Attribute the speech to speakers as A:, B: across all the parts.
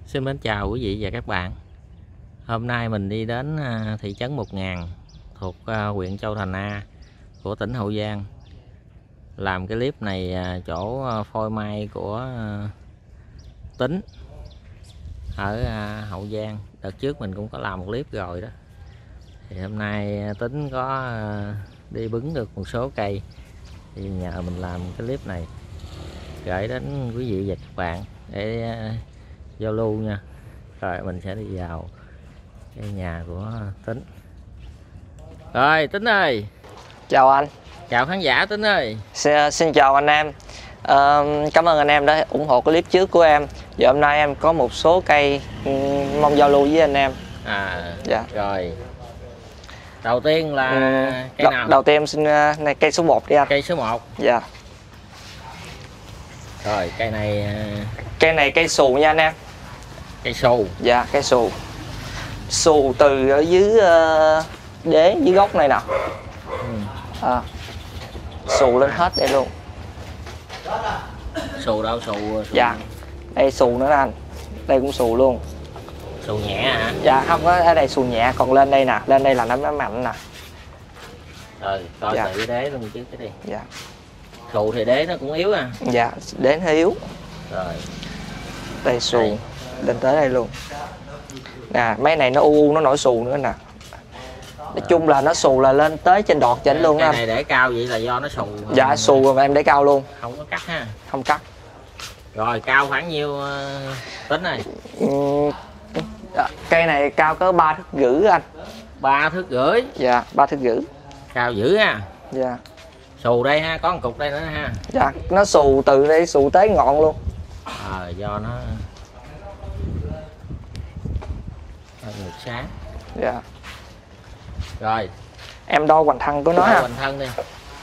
A: Xin mến chào quý vị và các bạn. Hôm nay mình đi đến thị trấn 1000 thuộc huyện Châu Thành A của tỉnh Hậu Giang. Làm cái clip này chỗ phôi mai của Tính ở Hậu Giang. Đợt trước mình cũng có làm một clip rồi đó. Thì hôm nay Tính có đi bứng được một số cây thì nhờ mình làm cái clip này gửi đến quý vị và các bạn để giao lưu nha. Rồi mình sẽ đi vào cái nhà của Tính. Rồi Tính ơi.
B: Chào anh.
A: Chào khán giả Tính ơi.
B: Xin chào anh em. Cảm ơn anh em đã ủng hộ clip trước của em. Giờ hôm nay em có một số cây mong giao lưu với anh em.
A: Dạ. Rồi. Đầu tiên là cây nào?
B: Đầu tiên em xin này cây số 1 đi anh.
A: Cây số 1.
B: Dạ.
A: Rồi cây này.
B: Cây này cây xù nha anh em.
A: Cây xù.
B: Dạ, cây xù. Xù từ ở dưới đế dưới gốc này nè. Xù lên hết đây luôn.
A: Xù đâu? Xù.
B: Dạ. Đây xù nữa anh. Đây cũng xù luôn.
A: Xù nhẹ hả?
B: Dạ không có, ở đây xù nhẹ, còn lên đây nè, lên đây là nó mạnh nè.
A: Rồi coi
B: dạ.
A: tự đế luôn chứ cái đi.
B: Dạ.
A: Xù thì đế nó cũng yếu à.
B: Dạ, đế hơi yếu.
A: Rồi.
B: Đây xù đây. Lên tới đây luôn. Nè, mấy này nó u nó nổi xù nữa nè. Nói chung là nó xù là lên tới trên đọt chỉnh luôn
A: đó.
B: Cái
A: này để cao vậy là do nó xù.
B: Dạ xù rồi em để cao luôn.
A: Không có cắt ha.
B: Không cắt.
A: Rồi cao khoảng nhiêu Tính này?
B: Cây này cao có 3,5 thước anh.
A: 3,5 thước.
B: Dạ 3,5 thước.
A: Cao dữ ha.
B: Dạ.
A: Xù đây ha, có một cục đây nữa ha.
B: Dạ, nó xù từ đây xù tới ngọn luôn.
A: Do nó ngược sáng.
B: Dạ.
A: Rồi.
B: Em đo hoành thân của nó ha.
A: Hoành thân đi.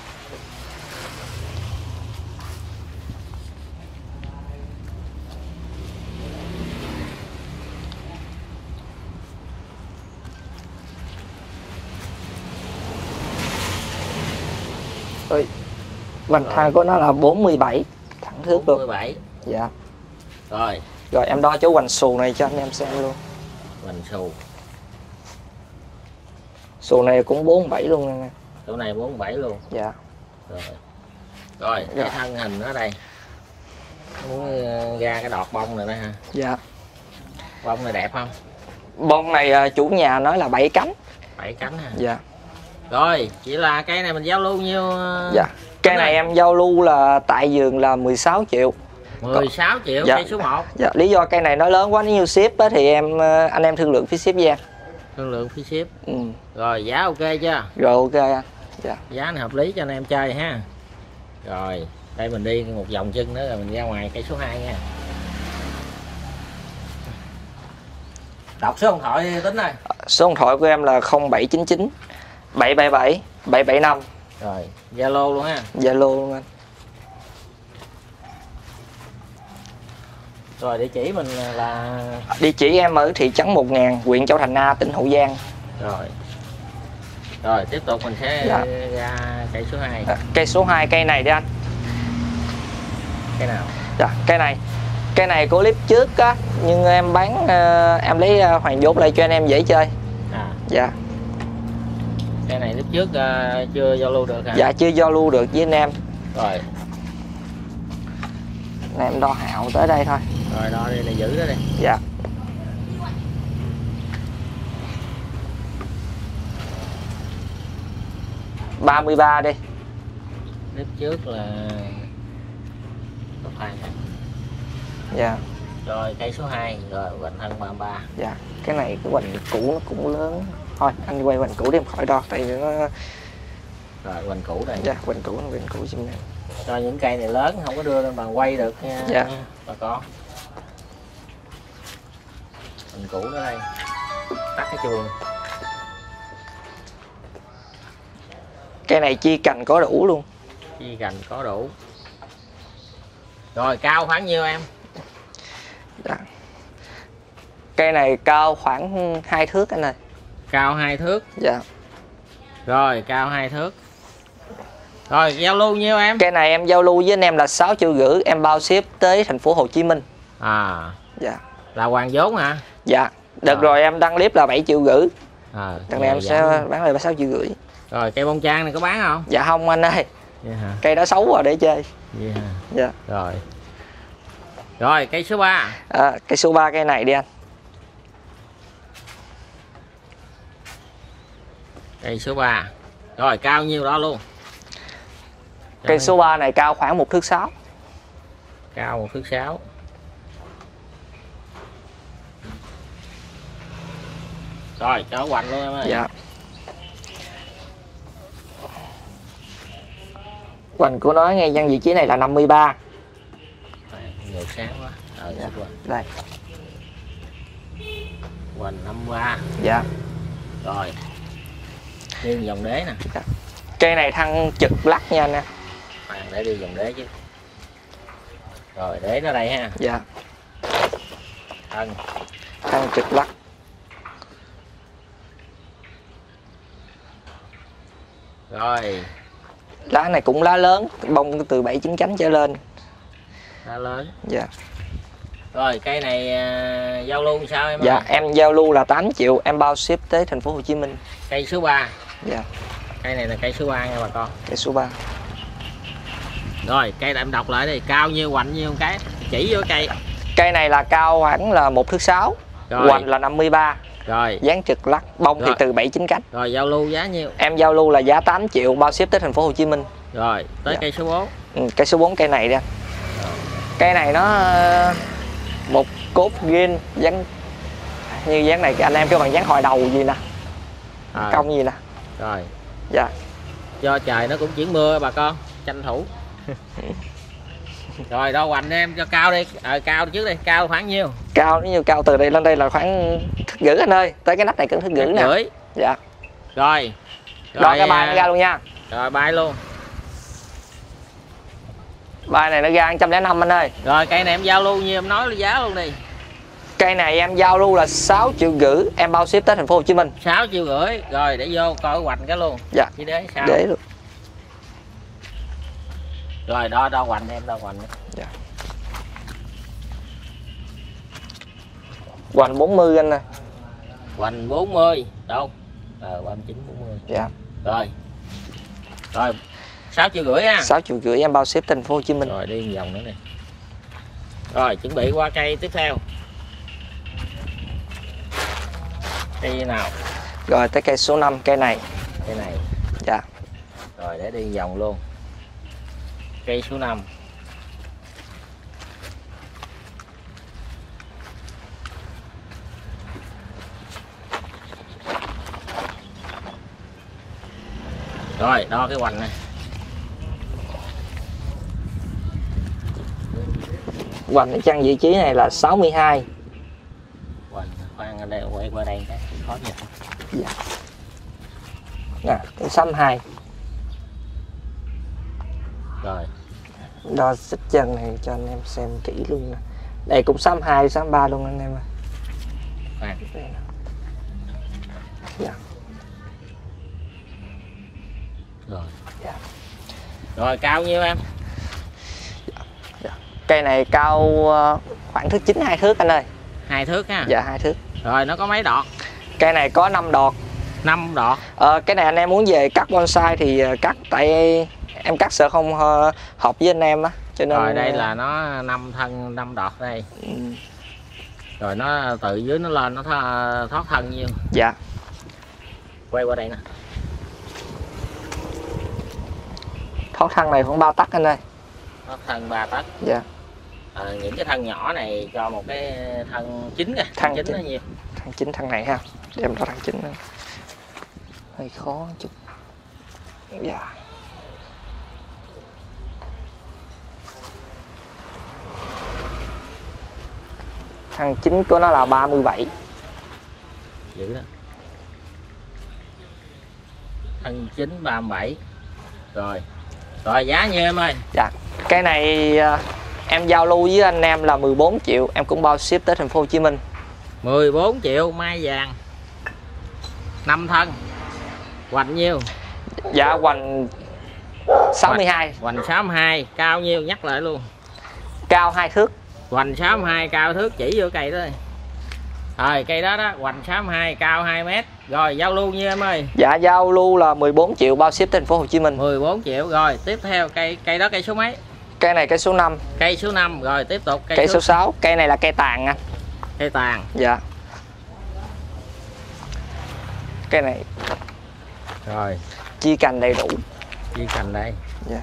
B: Ơi. Hoành thân của nó là 47 thẳng thước luôn.
A: 47.
B: Dạ.
A: Rồi.
B: Rồi em đo chỗ hoành xù này cho anh em xem luôn.
A: Hoành xù.
B: Xù này cũng 47 luôn nè.
A: Chỗ này 47 luôn.
B: Dạ.
A: Rồi. Rồi, cái thân hình ở đây. Muốn ra cái đọt bông này đó ha.
B: Dạ.
A: Bông này đẹp không?
B: Bông này chủ nhà nói là 7 cánh.
A: 7 cánh ha.
B: Dạ.
A: Rồi, chỉ là cây này mình giao lưu nhiêu?
B: Dạ. Cây này em giao lưu là tại vườn là 16 triệu.
A: 16 triệu.
B: Dạ.
A: Cây số 1.
B: Dạ, lý do cây này nó lớn quá, nếu như ship á, thì anh em thương lượng phí ship với em.
A: Thương lượng phí ship. Rồi giá ok chưa?
B: Rồi ok anh. Dạ.
A: Giá này hợp lý cho anh em chơi ha. Rồi, đây mình đi một vòng chân nữa rồi mình ra ngoài cây số 2 nha. Đọc số điện thoại đi Tính ơi.
B: Số điện thoại của em là 0799 777 775.
A: Rồi, Zalo luôn ha.
B: Zalo luôn anh.
A: Rồi địa chỉ mình là
B: địa chỉ em ở thị trấn 1000, huyện Châu Thành A, tỉnh Hậu Giang.
A: Rồi. Rồi tiếp tục mình sẽ ra cây số 2.
B: Cây số 2 cây này đi anh.
A: Cây nào?
B: Dạ, cây này của clip trước á, nhưng em bán em lấy hoàn vốn lại cho anh em dễ chơi. Dạ.
A: Cây này lúc trước chưa giao lưu được hả?
B: Dạ chưa giao lưu được với anh em.
A: Rồi.
B: Này em đo hạo tới đây thôi.
A: Rồi đo đi này giữ đó đi.
B: Dạ. $33 đi.
A: Lúc trước là
B: Dạ.
A: Rồi cây số 2 rồi hoành thân 33.
B: Dạ. Cái này cái hoành cũ nó cũng lớn. Thôi anh quay hoành cũ đi em khỏi đo tại vì nó.
A: Rồi hoành cũ đây.
B: Dạ, hoành cũ chim này.
A: Cho những cây này lớn không có đưa lên bàn quay được nha.
B: Dạ.
A: Bà con. Hoành cũ nữa đây. Tắt cái chuông.
B: Cây này chi cành có đủ luôn.
A: Chi cành có đủ. Rồi cao khoảng nhiêu em?
B: Dạ. Cây này cao khoảng 2 thước anh ơi.
A: Cao 2 thước.
B: Dạ.
A: Rồi cao 2 thước. Rồi giao lưu nhiêu em?
B: Cây này em giao lưu với anh em là 6,5 triệu, em bao ship tới thành phố Hồ Chí Minh.
A: À.
B: Dạ.
A: Là hoàn vốn hả?
B: Dạ. Đợt rồi em đăng clip là 7,5 triệu. Đợt này em sẽ bán lại 6,5 triệu.
A: Rồi cây bông trang này có bán không?
B: Dạ không anh ơi.
A: Vậy hả?
B: Cây đó xấu rồi để chơi.
A: Vậy hả?
B: Dạ.
A: Rồi. Rồi cây số 3.
B: Cây số 3 cây này đi anh.
A: Cây số 3. Rồi cao nhiêu đó luôn.
B: Cây số 3 này cao khoảng 1,6 thước.
A: Cao 1,6 thước. Rồi cho hoành luôn em ơi.
B: Dạ. Hoành của nó ngay dân vị trí này là 53.
A: Ngược sáng quá.
B: Dạ. Đây.
A: Hoành 53.
B: Dạ.
A: Rồi. Đi dòng đế nè.
B: Dạ. Cây này thân trực lắc nha anh em.
A: Để đi dòng đế chứ. Rồi đế nó đây ha.
B: Dạ. Thân trực lắc.
A: Rồi.
B: Lá này cũng lá lớn, bông từ 7-9 cánh trở lên.
A: Lá lớn.
B: Dạ.
A: Rồi cây này giao lưu sao em?
B: Dạ, em giao lưu là 8 triệu, em bao ship tới thành phố Hồ Chí Minh.
A: Cây số 3.
B: Dạ.
A: Cây này là cây số 3 nha bà con.
B: Cây số 3.
A: Rồi, cây em đọc lại đi, cao nhiêu, hoành nhiêu cái? Chỉ vô cây.
B: Cây này là cao khoảng là 1,6 thước, hoành là 53.
A: Rồi.
B: Dáng trực lắc, bông
A: Rồi.
B: thì từ 7-9 cánh.
A: Rồi giao lưu giá nhiêu?
B: Em giao lưu là giá 8 triệu, bao ship tới thành phố Hồ Chí Minh.
A: Rồi, tới
B: Dạ.
A: cây số 4.
B: Cây số 4 cây này đi anh. Cây này nó một cốt ghim dáng như dáng này anh em kêu bằng dáng hồi đầu gì nè. Cong gì nè.
A: Rồi.
B: Dạ.
A: Do trời nó cũng chuyển mưa bà con, tranh thủ. Rồi đo hoành em cho cao đi. Cao trước đi, cao khoảng nhiêu?
B: Cao nếu như cao từ đây lên đây là khoảng 1,5 thước anh ơi. Tới cái nắp này cỡ 1,5 thước nè. Dạ.
A: Rồi.
B: Đo cái bài nó ra luôn nha.
A: Rồi bay luôn.
B: Bài này nó ra 105 anh ơi.
A: Rồi cây này em giao lưu như em nói giá luôn đi.
B: Cây này em giao lưu là 6,5 triệu, em bao ship tới thành phố Hồ Chí Minh.
A: 6,5 triệu. Rồi để vô coi hoành cái luôn.
B: Dạ.
A: Chỉ đế sao?
B: Để luôn.
A: Rồi đo hoành em đo hoành.
B: Dạ. Hoành 40 anh ơi.
A: Hoành 40. Đâu? 39 40.
B: Dạ.
A: Rồi. Rồi 6,5 triệu ha.
B: 6,5 triệu em bao ship thành phố Hồ Chí Minh.
A: Rồi đi một vòng nữa nè. Rồi chuẩn bị qua cây tiếp theo. Cây nào?
B: Rồi tới cây số 5 cây này.
A: Cây này.
B: Dạ.
A: Rồi để đi vòng luôn. Cây số 5. Rồi đo cái hoành này.
B: Hoành ở trang vị trí này là 62.
A: Hoành khoan ở đây, quay qua đây cái khó nhìn.
B: Dạ. Nè, 62.
A: Rồi.
B: Đo xích chân này cho anh em xem kỹ luôn nè. Đây cũng 62, 63 luôn anh em ơi.
A: Khoan.
B: Dạ.
A: Rồi.
B: Dạ.
A: Rồi cao nhiêu em?
B: Dạ. Cây này cao khoảng 1,9 2 thước anh ơi.
A: 2 thước ha.
B: Dạ 2 thước.
A: Rồi nó có mấy đọt?
B: Cây này có 5 đọt.
A: 5 đọt.
B: Cái này anh em muốn về cắt bonsai thì cắt, tại em cắt sợ không hợp với anh em á, cho nên.
A: Rồi đây là nó 5 thân 5 đọt đây. Rồi nó từ dưới nó lên nó thoát thân nhiêu?
B: Dạ.
A: Quay qua đây nè.
B: Thoát thân này khoảng 3 tấc anh ơi.
A: Thoát thân 3 tấc.
B: Dạ.
A: Những cái thân nhỏ này cho một cái thân chính kìa.
B: Thân
A: chính
B: chính.
A: nó nhiêu?
B: Thân chính thân này ha. Để em đo thân chính nữa. Hơi khó một chút. Dạ. Thân chính của nó là 37.
A: Dữ đó. Thân chính 37. Rồi. Rồi giá nhiêu em ơi?
B: Dạ. Cái này em giao lưu với anh em là 14 triệu, em cũng bao ship tới thành phố Hồ Chí Minh.
A: 14 triệu mai vàng. 5 thân. Hoành nhiêu?
B: Dạ hoành 62.
A: Hoành 62, cao nhiêu nhắc lại luôn.
B: Cao 2 thước.
A: Hoành 62 cao thước chỉ vô cây đó. Rồi cây đó đó, hoành 62 cao 2 mét. Rồi giao lưu như em ơi.
B: Dạ giao lưu là 14 triệu bao ship thành phố Hồ Chí Minh.
A: 14 triệu. Rồi tiếp theo cây đó cây số mấy?
B: Cây này cây số 5.
A: Cây số 5. Rồi tiếp tục
B: cây số 6. Cây này là cây tàn anh.
A: Cây tàn.
B: Dạ. Cây này.
A: Rồi.
B: Chia cành đầy đủ.
A: Chia cành đây.
B: Dạ.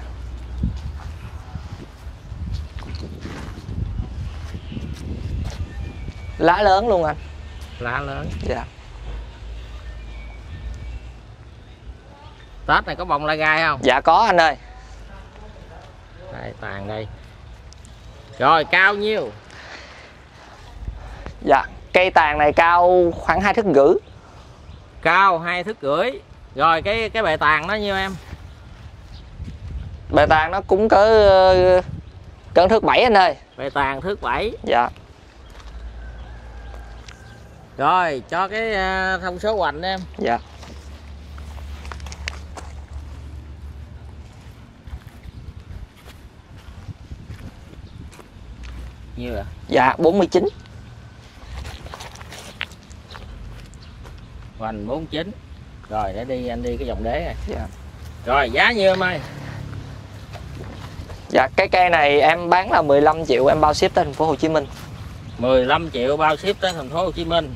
B: Lá lớn luôn anh.
A: Lá lớn.
B: Dạ.
A: Tết này có bông lai gai không?
B: Dạ có anh ơi.
A: Đây tàn đây. Rồi cao nhiêu?
B: Dạ cây tàn này cao khoảng 2,5 thước.
A: Cao 2,5 thước. Rồi cái bề tàn nó nhiêu em?
B: Bề tàn nó cũng cỡ thước 7 anh ơi.
A: Bề tàn thước 7.
B: Dạ.
A: Rồi cho cái thông số hoành em.
B: Dạ.
A: Nhiêu ạ?
B: Dạ 49.
A: Hoành 49. Rồi để đi anh đi cái dòng đế này.
B: Dạ.
A: Rồi giá nhiêu em ơi?
B: Dạ cái cây này em bán là 15 triệu em bao ship tới thành phố Hồ Chí Minh.
A: 15 triệu bao ship tới thành phố Hồ Chí Minh.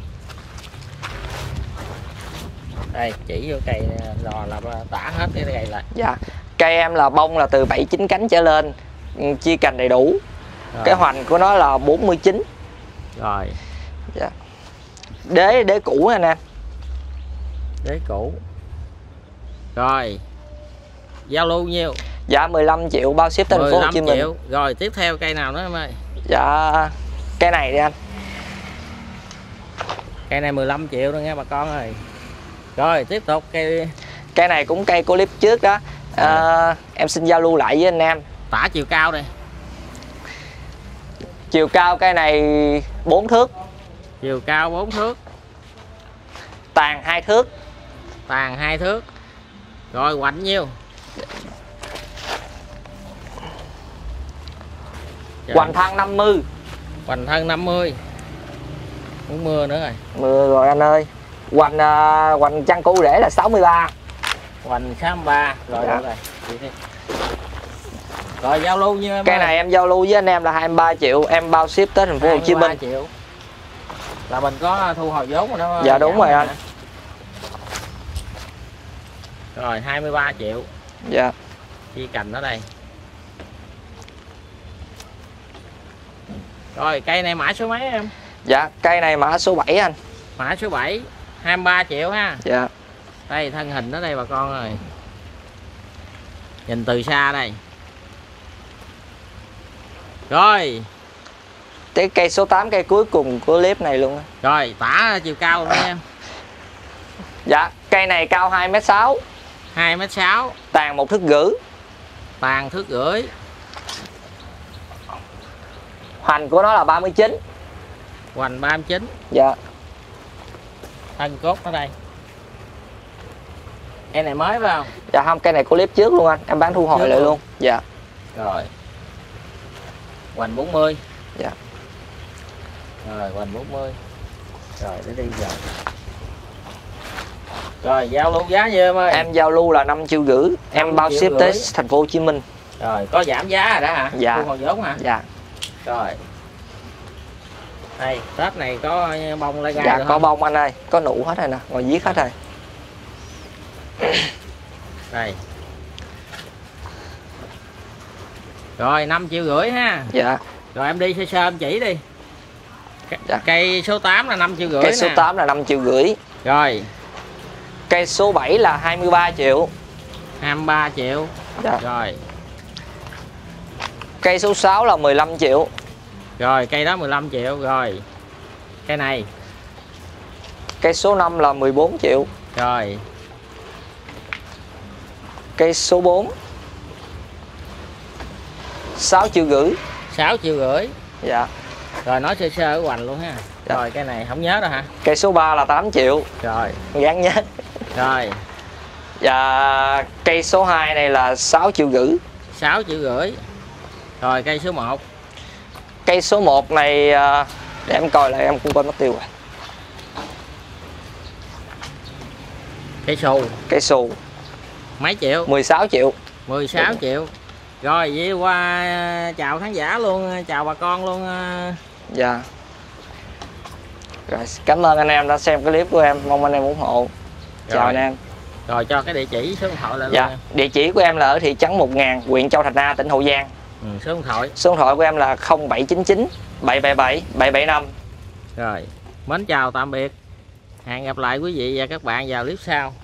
A: Đây chỉ vô cây lò là tả hết cái cây lại.
B: Dạ cây em là bông là từ 7-9 cánh trở lên, chia cành đầy đủ.
A: Rồi.
B: Cái hoành của nó là 49.
A: Rồi.
B: Dạ. Đế cũ anh em.
A: Đế cũ. Rồi giao lưu nhiêu?
B: Dạ 15 triệu bao ship tới thành phố Hồ Chí Minh.
A: Triệu. Rồi tiếp theo cây nào nữa em ơi?
B: Dạ cây này đi anh.
A: Cây này 15 triệu đó nghe bà con ơi. Rồi tiếp tục
B: cây này cũng cây của clip trước đó. Em xin giao lưu lại với anh em.
A: Tả chiều cao đây.
B: Chiều cao cây này 4 thước.
A: Chiều cao 4 thước.
B: Tàn 2 thước.
A: Tàn 2 thước. Rồi hoành nhiêu?
B: Hoành thân 50.
A: Hoành thân 50. Muốn mưa nữa rồi.
B: Mưa rồi anh ơi. Hoành chăn cũ rễ là 63.
A: Hoành 63. Rồi
B: Dạ.
A: rồi. Rồi giao lưu như em
B: cây
A: ơi.
B: này em giao lưu với anh em là 23 triệu em bao ship tới thành phố Hồ Chí Minh.
A: Triệu. Là mình có thu hồi vốn rồi đó.
B: Dạ đúng rồi anh.
A: Rồi 23 triệu.
B: Dạ.
A: Chi cành ở đây. Rồi cây này mã số mấy em?
B: Dạ cây này mã số 7 anh.
A: Mã số 7 23 triệu ha.
B: Dạ.
A: Đây thân hình ở đây bà con ơi. Nhìn từ xa đây. Rồi
B: Cái cây số 8 cây cuối cùng của clip này luôn.
A: Rồi tả chiều cao luôn em.
B: Dạ cây này cao 2m6.
A: 2m6.
B: Tàn 1,5 thước.
A: Tàn 1,5 thước.
B: Hoành của nó là 39.
A: Hoành 39.
B: Dạ.
A: Thân cốt ở đây. Cây này mới phải không?
B: Dạ không, cây này của clip trước luôn anh. Em bán thu hồi
A: Trước
B: lại
A: luôn.
B: luôn. Dạ.
A: Rồi. Hoành 40.
B: Dạ.
A: Rồi hoành 40. Rồi để đi giờ. Rồi giao lưu giá như em ơi.
B: Em giao lưu là 5,5 triệu. Em bao ship tới thành phố Hồ Chí Minh.
A: Rồi có giảm giá rồi đó hả?
B: Dạ.
A: Thu hồi vốn hả?
B: Dạ.
A: Rồi. Đây, Tết này có bông lai gai.
B: Dạ
A: được
B: có
A: không?
B: bông anh ơi, có nụ hết rồi nè, ngồi viết hết rồi.
A: Đây. Rồi 5,5 triệu ha.
B: Dạ.
A: Rồi em đi sơ em chỉ đi.
B: Dạ.
A: Cây số 8 là 5,5 triệu.
B: Cây số 8 là 5,5 triệu.
A: Rồi.
B: Cây số 7 là 23 triệu.
A: 23 triệu.
B: Dạ.
A: Rồi.
B: Cây số 6 là 15 triệu.
A: Rồi cây đó 15 triệu. Rồi. Cây này.
B: Cây số 5 là 14 triệu.
A: Rồi.
B: Cây số 4 6,5 triệu.
A: 6,5 triệu.
B: Dạ.
A: Rồi nói sơ sơ ở hoành luôn ha.
B: Dạ.
A: Rồi cây này không nhớ đâu hả?
B: Cây số 3 là 8 triệu.
A: Rồi.
B: Gán nhớ.
A: Rồi.
B: Và cây số 2 này là 6,5 triệu.
A: 6,5 triệu. Rồi cây số 1.
B: Cây số 1 này để em coi lại, em cũng quên mất tiêu rồi. Cây xù
A: mấy triệu?
B: 16 triệu.
A: 16
B: Đúng.
A: triệu. Rồi vậy qua chào khán giả luôn, chào bà con luôn.
B: Dạ. Rồi, cảm ơn anh em đã xem cái clip của em, mong anh em ủng hộ. Chào
A: Rồi.
B: anh em.
A: Rồi cho cái địa chỉ, số điện thoại lại
B: Dạ,
A: luôn.
B: địa chỉ của em là ở thị trấn 1000, huyện Châu Thành A, tỉnh Hậu Giang.
A: Số điện thoại.
B: Số điện thoại của em là 0799 777 775.
A: Rồi, mến chào tạm biệt. Hẹn gặp lại quý vị và các bạn vào clip sau.